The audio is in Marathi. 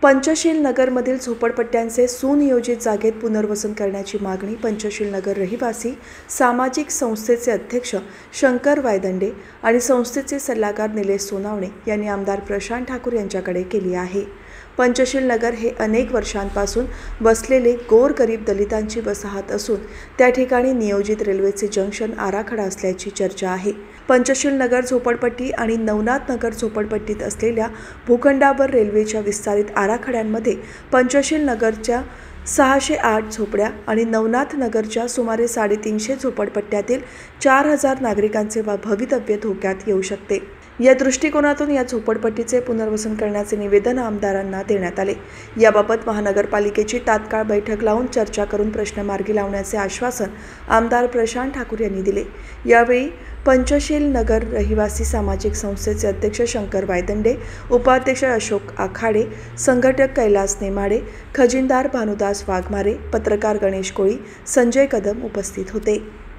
पंचशील नगरमधील झोपडपट्ट्यांचे सुनियोजित जागेत पुनर्वसन करण्याची मागणी पंचशील नगर रहिवासी सामाजिक संस्थेचे अध्यक्ष शंकर वायदंडे आणि संस्थेचे सल्लागार निलेश सोनावणे यांनी आमदार प्रशांत ठाकूर यांच्याकडे केली आहे। पंचशील नगर हे अनेक वर्षांपासून बसलेले गोरगरीब दलितांची वसाहत असून त्या ठिकाणी नियोजित रेल्वेचे जंक्शन आराखडा असल्याची चर्चा आहे। पंचशील नगर झोपडपट्टी आणि नवनाथ नगर झोपडपट्टीत असलेल्या भूखंडावर रेल्वेच्या विस्तारित आराखड्यांमध्ये पंचशील नगरच्या 608 झोपड्या आणि नवनाथ नगरच्या सुमारे 350 झोपडपट्ट्यातील 4000 नागरिकांचे भवितव्य धोक्यात येऊ शकते। या दृष्टिकोनातून या झोपडपट्टीचे पुनर्वसन करण्याचे निवेदन आमदारांना देण्यात आले। याबाबत महानगरपालिकेची तात्काळ बैठक लावून चर्चा करून प्रश्न मार्गी लावण्याचे आश्वासन आमदार प्रशांत ठाकूर यांनी दिले। यावेळी पंचशील नगर रहिवासी सामाजिक संस्थेचे अध्यक्ष शंकर वायदंडे, उपाध्यक्ष अशोक आखाडे, संघटक कैलास नेमाडे, खजिनदार भानुदास वाघमारे, पत्रकार गणेश कोळी, संजय कदम उपस्थित होते।